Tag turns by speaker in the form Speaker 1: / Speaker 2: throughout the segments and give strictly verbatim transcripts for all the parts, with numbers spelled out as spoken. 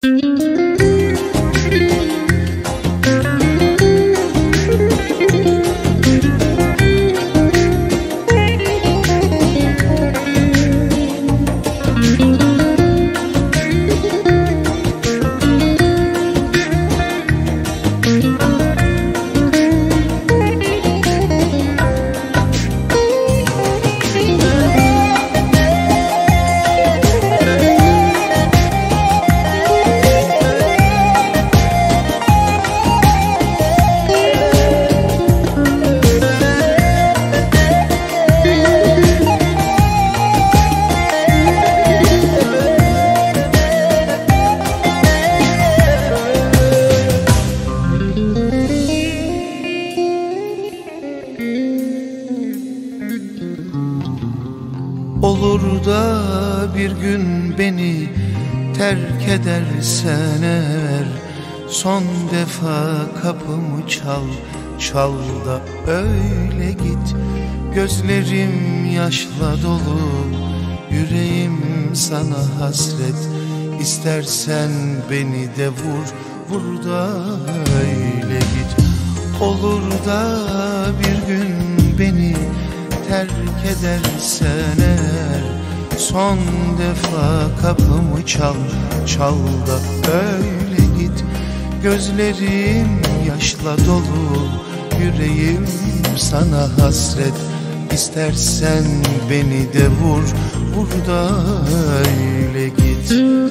Speaker 1: Olur da bir gün beni terk edersen eğer, son defa kapımı çal, çal da öyle git. Gözlerim yaşla dolu, yüreğim sana hasret. İstersen beni de vur, vur da öyle git. Olur da bir gün beni terk edersen eğer, son defa kapımı çal, çal da öyle git. Gözlerim yaşla dolu, yüreğim sana hasret. İstersen beni de vur, vur da öyle git.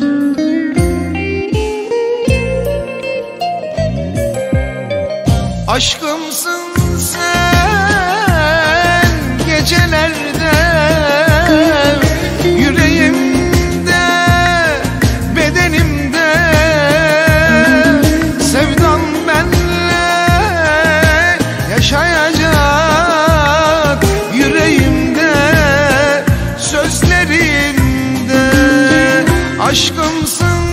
Speaker 1: Aşkımsın sen gecelerde, yüreğimde, bedenimde. Sevdam benle yaşayacak, yüreğimde, sözlerimde. Aşkımsın